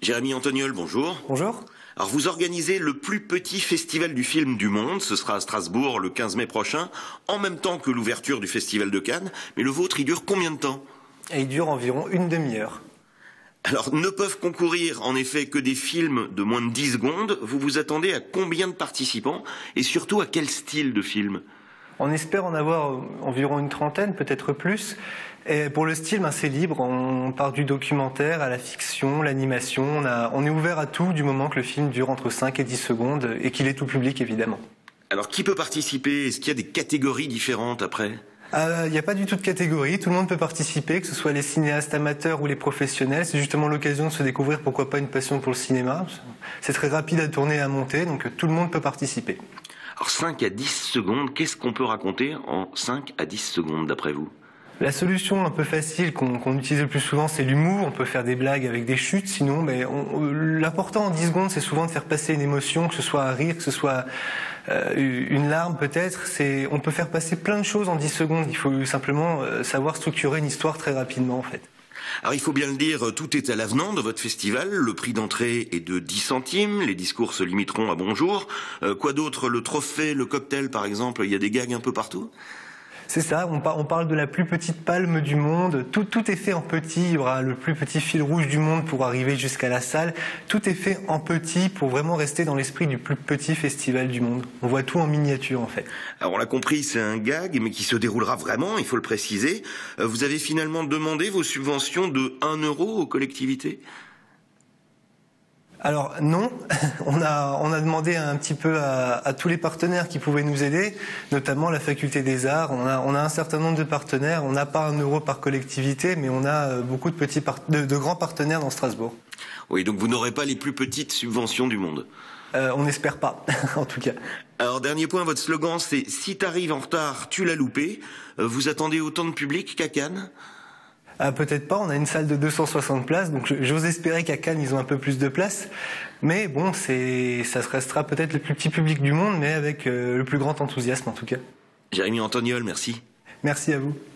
Jérémy Antoniol, bonjour. Bonjour. Alors vous organisez le plus petit festival du film du monde, ce sera à Strasbourg le 15 mai prochain, en même temps que l'ouverture du festival de Cannes, mais le vôtre il dure combien de temps? Et il dure environ une demi-heure. Alors ne peuvent concourir en effet que des films de moins de 10 secondes, vous vous attendez à combien de participants et surtout à quel style de film? On espère en avoir environ une trentaine, peut-être plus. Et pour le style, c'est libre. On part du documentaire à la fiction, l'animation. On est ouvert à tout du moment que le film dure entre 5 et 10 secondes et qu'il est tout public, évidemment. Alors qui peut participer? Est-ce qu'il y a des catégories différentes après? Il n'y a pas du tout de catégorie, tout le monde peut participer, que ce soit les cinéastes amateurs ou les professionnels. C'est justement l'occasion de se découvrir pourquoi pas une passion pour le cinéma. C'est très rapide à tourner et à monter, donc tout le monde peut participer. Alors 5 à 10 secondes, qu'est-ce qu'on peut raconter en 5 à 10 secondes d'après vous? La solution un peu facile qu'on utilise le plus souvent, c'est l'humour. On peut faire des blagues avec des chutes, sinon, l'important en 10 secondes, c'est souvent de faire passer une émotion, que ce soit un rire, que ce soit une larme peut-être. On peut faire passer plein de choses en 10 secondes. Il faut simplement savoir structurer une histoire très rapidement, en fait. Alors il faut bien le dire, tout est à l'avenant de votre festival. Le prix d'entrée est de 10 centimes, les discours se limiteront à bonjour. Quoi d'autre? Le trophée, le cocktail par exemple, il y a des gags un peu partout? C'est ça, on parle de la plus petite palme du monde, tout est fait en petit, il y aura le plus petit fil rouge du monde pour arriver jusqu'à la salle, tout est fait en petit pour vraiment rester dans l'esprit du plus petit festival du monde. On voit tout en miniature en fait. Alors on l'a compris, c'est un gag, mais qui se déroulera vraiment, il faut le préciser. Vous avez finalement demandé vos subventions de 1 euro aux collectivités? Alors non, on a demandé un petit peu à tous les partenaires qui pouvaient nous aider, notamment la Faculté des Arts. On a un certain nombre de partenaires. On n'a pas 1 euro par collectivité, mais on a beaucoup de grands partenaires dans Strasbourg. Oui, donc vous n'aurez pas les plus petites subventions du monde. On n'espère pas, en tout cas. Alors dernier point, votre slogan c'est « Si t'arrives en retard, tu l'as loupé ». Vous attendez autant de public qu'à Cannes? Peut-être pas, on a une salle de 260 places, donc j'ose espérer qu'à Cannes ils ont un peu plus de place. Mais bon, ça restera peut-être le plus petit public du monde, mais avec le plus grand enthousiasme en tout cas. Jérémy Antoniol, merci. Merci à vous.